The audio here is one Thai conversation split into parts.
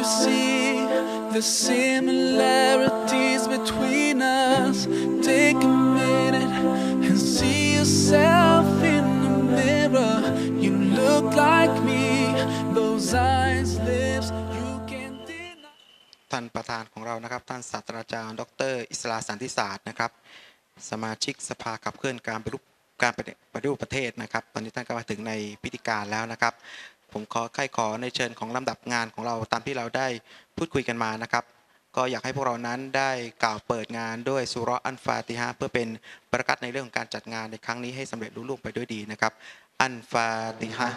see the similarities between us? Take a minute and see yourself in the mirror. You look like me, those eyes, lips, you can't deny. ท่านประธานของเรานะครับท่านศาสตราจารย์ดร.อิสราสันติศาสตร์นะครับสมาชิกสภาขับเคลื่อนการปฏิรูปประเทศนะครับตอนนี้ท่านก็มาถึงในพิธีการแล้วนะครับผมขอในเชิญของลำดับงานของเราตามที่เราได้พูดคุยกันมานะครับก็อยากให้พวกเรานั้นได้กล่าวเปิดงานด้วยซูเราะห์อันฟาติฮะห์เพื่อเป็นประกาศในเรื่องของการจัดงานในครั้งนี้ให้สำเร็จลุล่วงไปด้วยดีนะครับอันฟาติฮะห์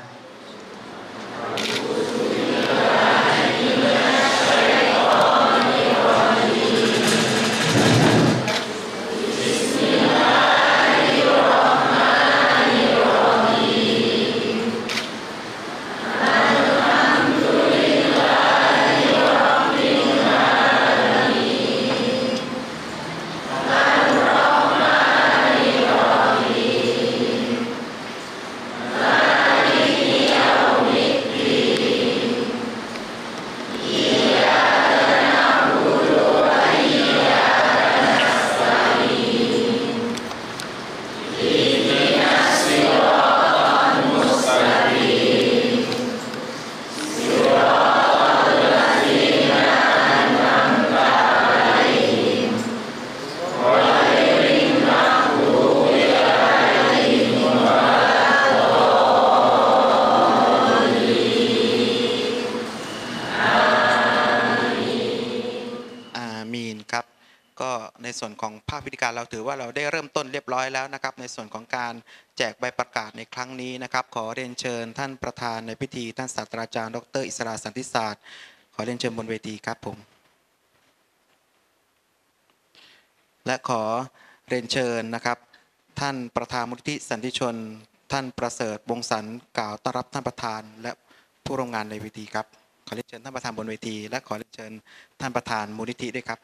ในส่วนของภาคพิธีการเราถือว่าเราได้เริ่มต้นเรียบร้อยแล้วนะครับในส่วนของการแจกใบประกาศในครั้งนี้นะครับขอเรียนเชิญท่านประธานในพิธีท่านศาสตราจารย์ดร.อิสราสันติศาสตร์ขอเรียนเชิญบนเวทีครับผมและขอเรียนเชิญนะครับท่านประธานมูลนิธิสันติชนท่านประเสริฐวงศ์สันกล่าวต้อนรับท่านประธานและผู้ร่วมงานในเวทีครับขอเรียนเชิญท่านประธานบนเวทีและขอเรียนเชิญท่านประธานมูลนิธิด้วยครับ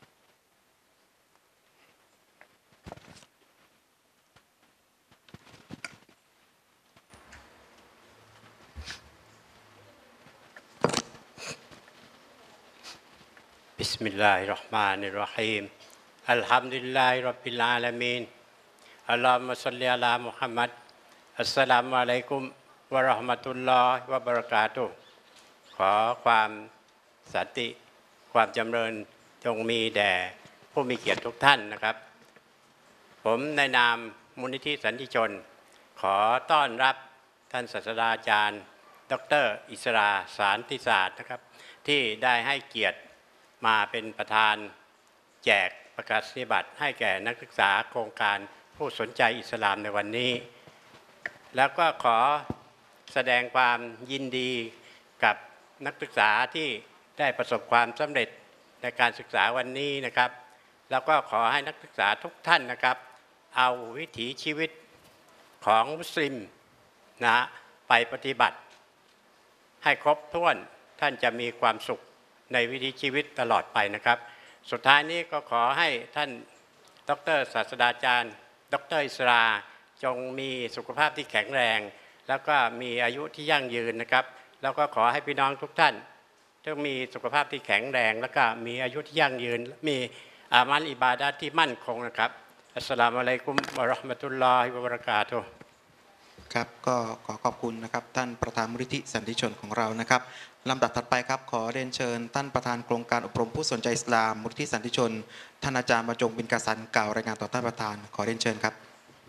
บิสมิลลาฮิรเราะห์มานิรเราะฮีมอัลฮัมดุลิลลาฮิร็อบบิลอาลามีนอัลลอฮุมมะศ็อลลิอะลามุฮัมมัดอัสสลามุอะลัยกุมวะเราะห์มะตุลลอฮิวะบะเราะกาตุฮ์ขอความสันติความจำเริญจงมีแด่ผู้มีเกียรติทุกท่านนะครับผมในนามมูลนิธิสันติชนขอต้อนรับท่านศาสตราจารย์ดร.อิสราสันติศาสตร์นะครับที่ได้ให้เกียรติมาเป็นประธานแจกประกาศนียบัตรให้แก่นักศึกษาโครงการผู้สนใจอิสลามในวันนี้แล้วก็ขอแสดงความยินดีกับนักศึกษาที่ได้ประสบความสำเร็จในการศึกษาวันนี้นะครับแล้วก็ขอให้นักศึกษาทุกท่านนะครับเอาวิถีชีวิตของมุสลิมนะไปปฏิบัติให้ครบถ้วนท่านจะมีความสุขในวิถีชีวิตตลอดไปนะครับสุดท้ายนี้ก็ขอให้ท่านดร.ศาสตราจารย์ดร.อิสราจงมีสุขภาพที่แข็งแรงแล้วก็มีอายุที่ยั่งยืนนะครับแล้วก็ขอให้พี่น้องทุกท่านต้องมีสุขภาพที่แข็งแรงแล้วก็มีอายุที่ยั่งยืนมีอามัลอิบาดะห์ที่มั่นคงนะครับอัสสลามุอะลัยกุมวะเราะห์มะตุลลอฮิวะบะเราะกาตุฮ์ครับก็ขอขอบคุณนะครับท่านประธานมูลนิธิสันติชนของเรานะครับลำดับถัดไปครับขอเรียนเชิญท่านประธานโครงการอบรมผู้สนใจอิสลามมูลนิธิสันติชนท่านอาจารย์บรรจงบินกาสันกล่าวรายงานต่อท่านประธานขอเรียนเชิญครับ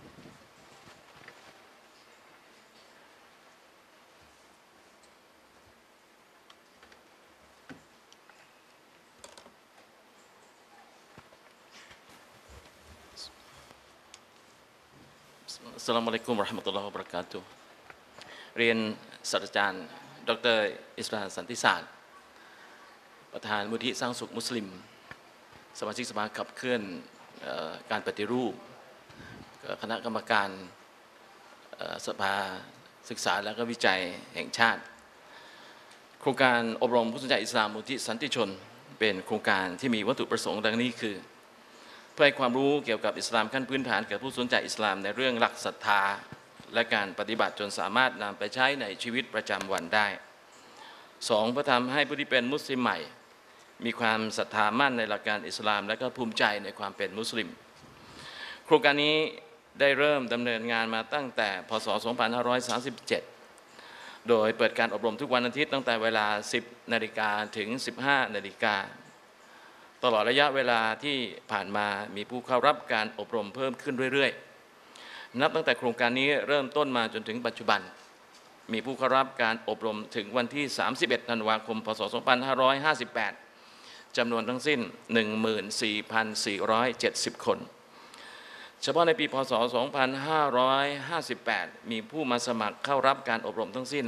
อัสสลามุอะลัยกุมวะเราะห์มะตุลลอฮิวะบะเราะกาตุฮ์เรียนศาสตราจารย์ดร.อิสราสันติศาสตร์ประธานมูลนิธิสร้างสุขมุสลิมสมาชิกสภาขับเคลื่อนการปฏิรูปคณะกรรมการสภาศึกษาและก็วิจัยแห่งชาติโครงการอบรมผู้สนใจอิสลามมูลนิธิสันติชนเป็นโครงการที่มีวัตถุประสงค์ดังนี้คือเพื่อให้ความรู้เกี่ยวกับอิสลามขั้นพื้นฐานแก่ผู้สนใจอิสลามในเรื่องหลักศรัทธาและการปฏิบัติจนสามารถนำไปใช้ในชีวิตประจำวันได้ 2. เพื่อทำให้ผู้ที่เป็นมุสลิมใหม่มีความศรัทธามั่นในหลักการอิสลามและก็ภูมิใจในความเป็นมุสลิมโครงการนี้ได้เริ่มดำเนินงานมาตั้งแต่พศ 2537 โดยเปิดการอบรมทุกวันอาทิตย์ตั้งแต่เวลา 10 นาฬิกาถึง 15 นาฬิกาตลอดระยะเวลาที่ผ่านมามีผู้เข้ารับการอบรมเพิ่มขึ้นเรื่อยๆนับตั้งแต่โครงการนี้เริ่มต้นมาจนถึงปัจจุบันมีผู้เข้ารับการอบรมถึงวันที่ 31 ธันวาคม พศ 2558 จำนวนทั้งสิ้น 14,470 คนเฉพาะในปี พศ 2558 มีผู้มาสมัครเข้ารับการอบรมทั้งสิ้น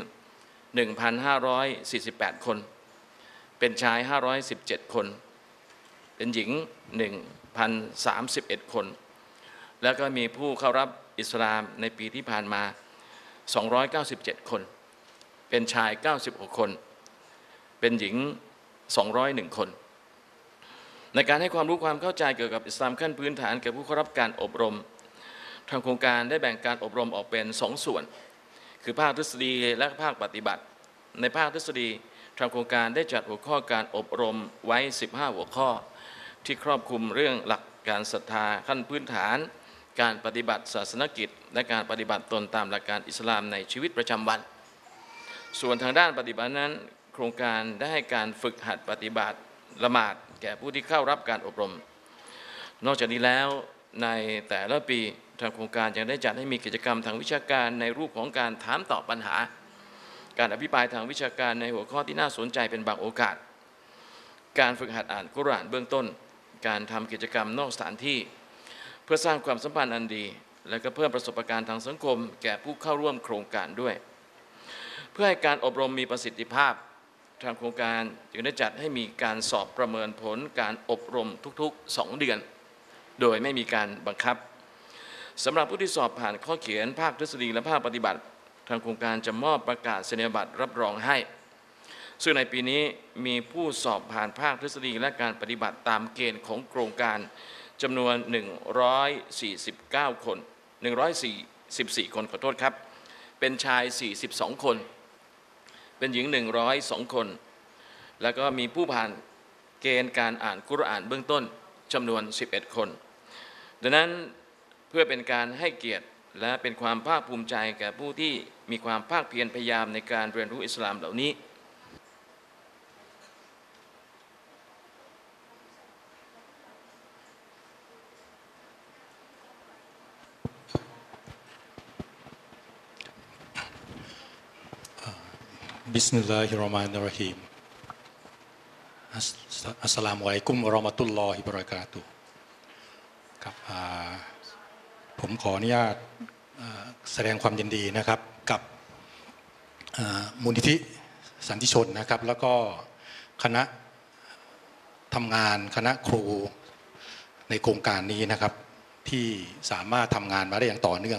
1,548 คน เป็นชาย 517 คน เป็นหญิง 1,031 คน แล้วก็มีผู้เข้ารับอิสลามในปีที่ผ่านมา 297 คน เป็นชาย 96 คน เป็นหญิง 201 คน ในการให้ความรู้ความเข้าใจเกี่ยวกับอิสลามขั้นพื้นฐานแก่ผู้เข้ารับการอบรมทางโครงการได้แบ่งการอบรมออกเป็น2 ส่วนคือภาคทฤษฎีและภาคปฏิบัติในภาคทฤษฎีทางโครงการได้จัดหัวข้อการอบรมไว้15 หัวข้อที่ครอบคลุมเรื่องหลักการศรัทธาขั้นพื้นฐานการปฏิบัติศาสนกิจและการปฏิบัติตนตามหลักการอิสลามในชีวิตประจำวันส่วนทางด้านปฏิบัตินั้นโครงการได้ให้การฝึกหัดปฏิบัติละหมาดแก่ผู้ที่เข้ารับการอบรมนอกจากนี้แล้วในแต่ละปีทางโครงการยังได้จัดให้มีกิจกรรมทางวิชาการในรูปของการถามตอบปัญหาการอภิปรายทางวิชาการในหัวข้อที่น่าสนใจเป็นบางโอกาสการฝึกหัดอ่านกุรอานเบื้องต้นการทำกิจกรรมนอกสถานที่เพื่อสร้างความสัมพันธ์อันดีและก็เพิ่มประสบการณ์ทางสังคมแก่ผู้เข้าร่วมโครงการด้วยเพื่อให้การอบรมมีประสิทธิภาพทางโครงการจึงได้จัดให้มีการสอบประเมินผลการอบรมทุกๆ 2 เดือนโดยไม่มีการบังคับสำหรับผู้ที่สอบผ่านข้อเขียนภาคทฤษฎีและภาคปฏิบัติทางโครงการจะมอบประกาศนียบัตรรับรองให้ซึ่งในปีนี้มีผู้สอบผ่านภาคทฤษฎีและการปฏิบัติตามเกณฑ์ของโครงการจำนวน 149 คน 144 คนขอโทษครับเป็นชาย 42 คนเป็นหญิง 102 คนแล้วก็มีผู้ผ่านเกณฑ์การอ่านกุรอานเบื้องต้นจำนวน 11 คนดังนั้นเพื่อเป็นการให้เกียรติและเป็นความภาคภูมิใจแก่ผู้ที่มีความภาคเพียรพยายามในการเรียนรู้อิสลามเหล่านี้บิสมิลลาฮิรเราะห์มานิรเราะฮีมอัสสลามุอะลัยกุมวะเราะมะตุลลอฮิวะบะเราะกาตุฮ์ครับผมขออนุญาตแสดงความยินดีนะครับกับมูลนิธิสันติชนนะครับแล้วก็คณะทำงานคณะครูในโครงการนี้นะครับที่สามารถทำงานมาได้อย่างต่อเนื่อง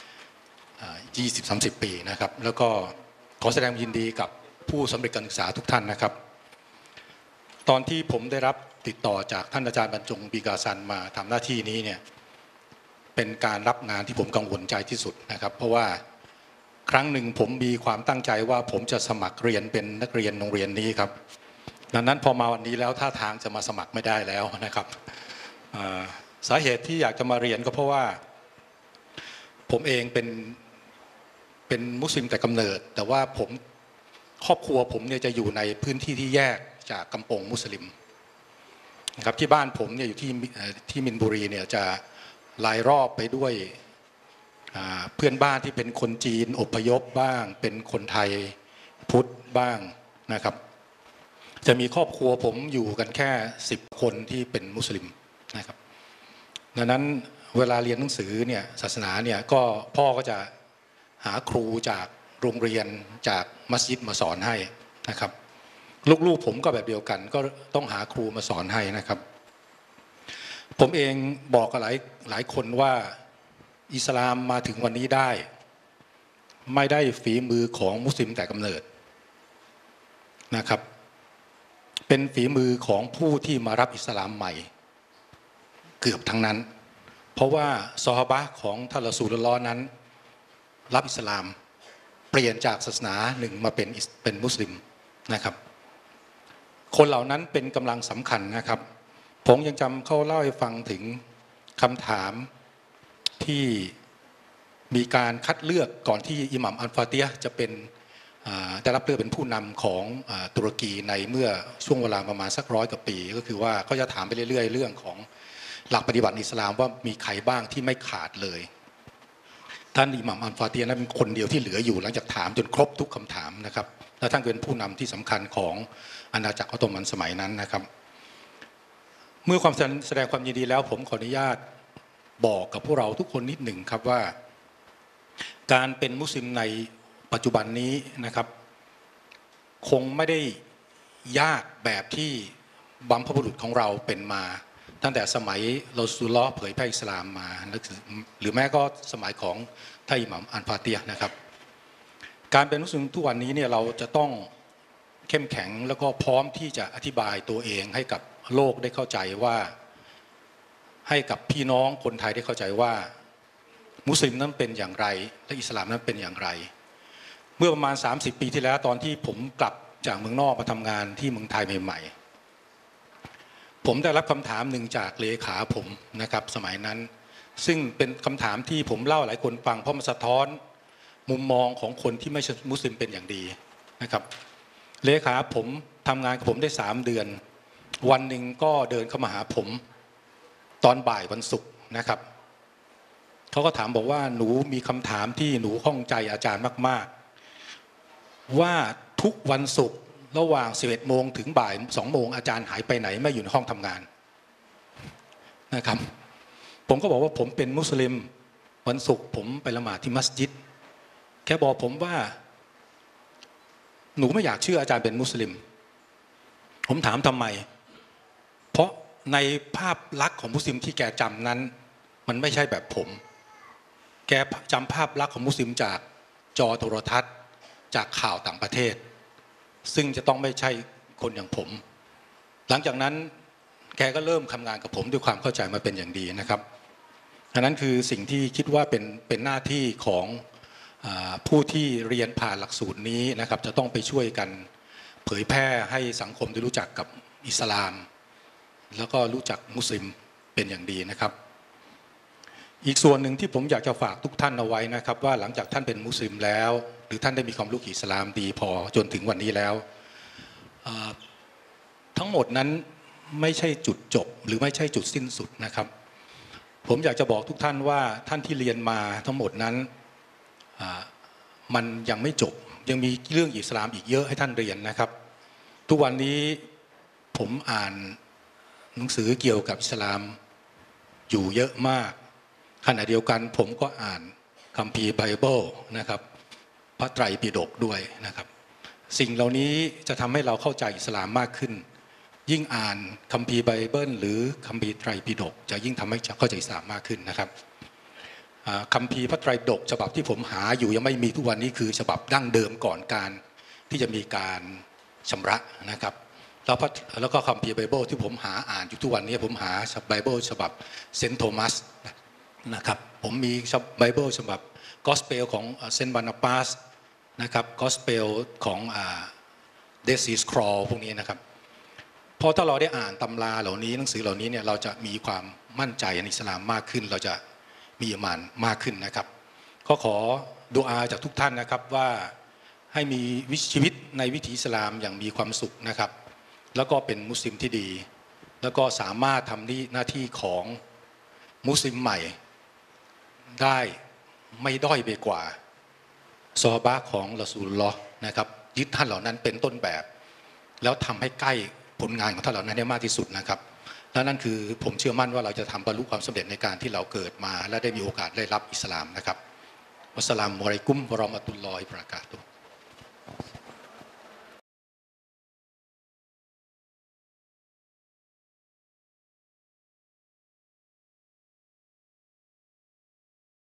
20-30 ปีนะครับแล้วก็ขอแสดงยินดีกับผู้สำเร็จการศึกษาทุกท่านนะครับตอนที่ผมได้รับติดต่อจากท่านอาจารย์บรรจงบีกาซันมาทำหน้าที่นี้เนี่ยเป็นการรับงานที่ผมกังวลใจที่สุดนะครับเพราะว่าครั้งหนึ่งผมมีความตั้งใจว่าผมจะสมัครเรียนเป็นนักเรียนโรงเรียนนี้ครับดังนั้นพอมาวันนี้แล้วท่าทางจะมาสมัครไม่ได้แล้วนะครับสาเหตุที่อยากจะมาเรียนก็เพราะว่าผมเองเป็นมุสลิมแต่กำเนิดแต่ว่าครอบครัวผมเนี่ยจะอยู่ในพื้นที่ที่แยกจากกำปงมุสลิมนะครับที่บ้านผมเนี่ยอยู่ที่มินบุรีเนี่ยจะรายรอบไปด้วยเพื่อนบ้านที่เป็นคนจีนอพยพบ้างเป็นคนไทยพุทธบ้างนะครับจะมีครอบครัวผมอยู่กันแค่10 คนที่เป็นมุสลิมนะครับดังนั้นเวลาเรียนหนังสือเนี่ยศาสนาเนี่ยก็พ่อก็จะหาครูจากโรงเรียนจากมัสยิดมาสอนให้นะครับลูกๆผมก็แบบเดียวกันก็ต้องหาครูมาสอนให้นะครับผมเองบอกกับหลายคนว่าอิสลามมาถึงวันนี้ได้ไม่ได้ฝีมือของมุสลิมแต่กำเนิดนะครับเป็นฝีมือของผู้ที่มารับอิสลามใหม่เกือบทั้งนั้นเพราะว่าซอฮาบะห์ของท่านรอซูลุลลอฮ์นั้นรับอิสลามเปลี่ยนจากศาสนาหนึ่งมาเป็นมุสลิมนะครับคนเหล่านั้นเป็นกำลังสำคัญนะครับผมยังจำเขาเล่าให้ฟังถึงคำถามที่มีการคัดเลือกก่อนที่อิหมัมอัลฟาติฮ์จะเป็นได้รับเลือกเป็นผู้นำของตุรกีในเมื่อช่วงเวลาประมาณสัก100 กว่าปีก็คือว่าเขาจะถามไปเรื่อยๆเรื่องของหลักปฏิบัติอิสลามว่ามีใครบ้างที่ไม่ขาดเลยท่านอิหมัมอัลฟาติฮ์นั้นเป็นคนเดียวที่เหลืออยู่หลังจากถามจนครบทุกคำถามนะครับและท่านเป็นผู้นำที่สำคัญของอาณาจักรออตโตมันสมัยนั้นนะครับเมื่อความแสดงความยินดีแล้วผมขออนุญาตบอกกับพวกเราทุกคนนิดหนึ่งครับว่าการเป็นมุสลิมในปัจจุบันนี้นะครับคงไม่ได้ยากแบบที่บัมพบุรุษของเราเป็นมาตั้งแต่สมัยรอซูลุลลอฮ์เผยแพร่อิสลามมาหรือแม้ก็สมัยของท่านอิหมัมอัลฟาติฮ์นะครับการเป็นมุสลิมทุกวันนี้เนี่ยเราจะต้องเข้มแข็งแล้วก็พร้อมที่จะอธิบายตัวเองให้กับโลกได้เข้าใจว่าให้กับพี่น้องคนไทยได้เข้าใจว่ามุสลิมนั้นเป็นอย่างไรและอิสลามนั้นเป็นอย่างไรเมื่อประมาณ30 ปีที่แล้วตอนที่ผมกลับจากเมืองนอกมาทำงานที่เมืองไทยใหม่ๆผมได้รับคำถามหนึ่งจากเลขาผมนะครับสมัยนั้นซึ่งเป็นคำถามที่ผมเล่าหลายคนฟังเพราะมันสะท้อนมุมมองของคนที่ไม่ใช่มุสลิมเป็นอย่างดีนะครับเลขาผมทำงานกับผมได้3 เดือนวันหนึ่งก็เดินเข้ามาหาผมตอนบ่ายวันศุกร์นะครับเขาก็ถามบอกว่าหนูมีคำถามที่หนูข้องใจอาจารย์มากๆว่าทุกวันศุกร์ระหว่าง 11 โมงถึงบ่าย 2 โมงอาจารย์หายไปไหนไม่อยู่ในห้องทำงานนะครับผมก็บอกว่าผมเป็นมุสลิมวันศุกร์ผมไปละหมาดที่มัสยิดแกบอกผมว่าหนูไม่อยากเชื่ออาจารย์เป็นมุสลิมผมถามทำไมเพราะในภาพลักษณ์ของมุสลิมที่แกจำนั้นมันไม่ใช่แบบผมแกจำภาพลักษณ์ของมุสลิมจากจอโทรทัศน์จากข่าวต่างประเทศซึ่งจะต้องไม่ใช่คนอย่างผมหลังจากนั้นแกก็เริ่มทำงานกับผมด้วยความเข้าใจมาเป็นอย่างดีนะครับอันนั้นคือสิ่งที่คิดว่าเป็นหน้าที่ของผู้ที่เรียนผ่านหลักสูตรนี้นะครับจะต้องไปช่วยกันเผยแพร่ให้สังคมได้รู้จักกับอิสลามแล้วก็รู้จักมุสลิมเป็นอย่างดีนะครับอีกส่วนหนึ่งที่ผมอยากจะฝากทุกท่านเอาไว้นะครับว่าหลังจากท่านเป็นมุสลิมแล้วหรือท่านได้มีความรู้อิสลามดีพอจนถึงวันนี้แล้วทั้งหมดนั้นไม่ใช่จุดจบหรือไม่ใช่จุดสิ้นสุดนะครับผมอยากจะบอกทุกท่านว่าท่านที่เรียนมาทั้งหมดนั้นมันยังไม่จบยังมีเรื่องอิสลามอีกเยอะให้ท่านเรียนนะครับทุกวันนี้ผมอ่านหนังสือเกี่ยวกับอิสลามอยู่เยอะมากขณะเดียวกันผมก็อ่านคัมภีร์ไบเบิลนะครับพระไตรปิฎกด้วยนะครับสิ่งเหล่านี้จะทำให้เราเข้าใจอิสลามมากขึ้นยิ่งอ่านคัมภีร์ไบเบิลหรือคัมภีร์ไตรปิฎกจะยิ่งทำให้เข้าใจอิสลามมากขึ้นนะครับคัมภีร์พระไตรปิฎกฉบับที่ผมหาอยู่ยังไม่มีทุกวันนี้คือฉบับดั้งเดิมก่อนการที่จะมีการชำระนะครับแล้วก็คัมภีร์ไบเบิลที่ผมหาอ่านอยู่ทุกวันนี้ผมหาไบเบิลฉบับเซนต์โทมัสนะครับผมมีไบเบิลฉบับกอสเปลของเซนต์บานาปาสนะครับกอสเปลของเดซีสครอลพวกนี้นะครับพอถ้าเราได้อ่านตำราเหล่านี้หนังสือเหล่านี้เนี่ยเราจะมีความมั่นใจในอิสลามมากขึ้นเราจะมีอีหม่านมากขึ้นนะครับก็ขอดุอาจากทุกท่านนะครับว่าให้มีชีวิตในวิถีอิสลามอย่างมีความสุขนะครับแล้วก็เป็นมุสลิมที่ดีแล้วก็สามารถทำหน้าที่ของมุสลิมใหม่ได้ไม่ด้อยไปกว่าซอฮาบะห์ของรอซูลุลลอฮ์นะครับยึดท่านเหล่านั้นเป็นต้นแบบแล้วทำให้ใกล้ผลงานของท่านเหล่านั้นได้มากที่สุดนะครับและนั่นคือผมเชื่อมั่นว่าเราจะทำบรรลุความสำเร็จในการที่เราเกิดมาและได้มีโอกาสได้รับอิสลามนะครับวัสสลามุอะลัยกุมวะเราะมะตุลลอฮิวะบะเราะกาตุฮ์